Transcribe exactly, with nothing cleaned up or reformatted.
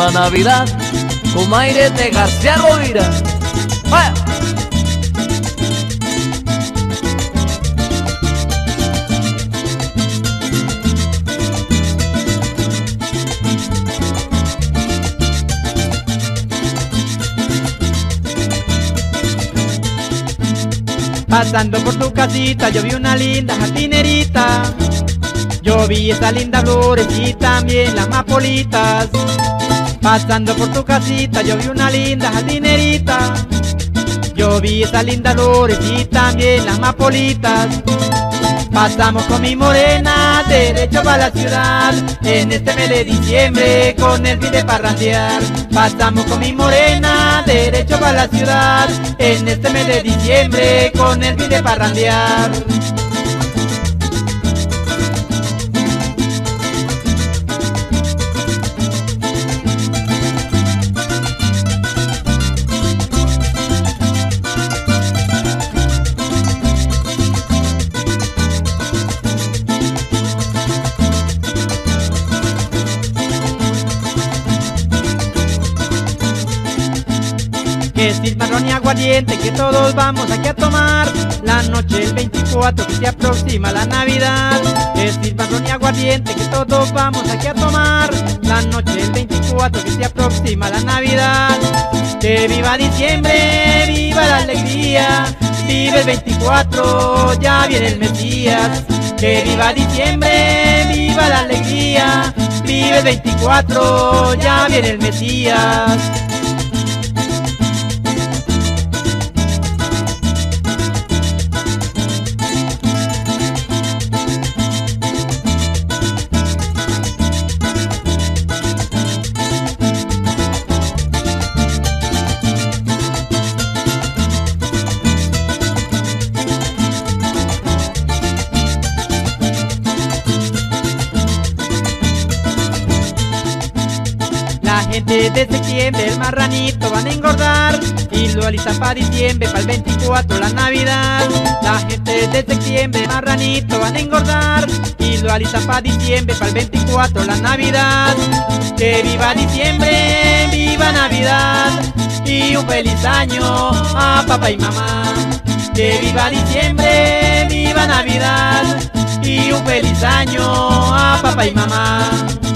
la Navidad con Mayre de García Rovira. ¡Vaya! Pasando por tu casita yo vi una linda jardinerita. Yo vi esas lindas flores y también las amapolitas. Pasando por tu casita yo vi una linda jardinerita. Yo vi esas lindas flores y también las amapolitas. Pasamos con mi morena derecho para la ciudad en este mes de diciembre con el fin de parrandear. Pasamos con mi morena derecho para la ciudad en este mes de diciembre con el fin de parrandear. Que silbarrón y aguardiente que todos vamos aquí a tomar. La noche del veinticuatro que se aproxima la Navidad. Que silbarrón y aguardiente que todos vamos aquí a tomar. La noche del veinticuatro que se aproxima la Navidad. Que viva diciembre, viva la alegría. Vive el veinticuatro, ya viene el Mesías. Que viva diciembre, viva la alegría. Vive el veinticuatro, ya viene el Mesías. La gente de septiembre el marranito van a engordar y lo alistan para diciembre, para el veinticuatro la Navidad. La gente de septiembre el marranito van a engordar y lo alistan para diciembre, para el veinticuatro la Navidad. Que viva diciembre, viva Navidad y un feliz año a papá y mamá. Que viva diciembre, viva Navidad y un feliz año a papá y mamá.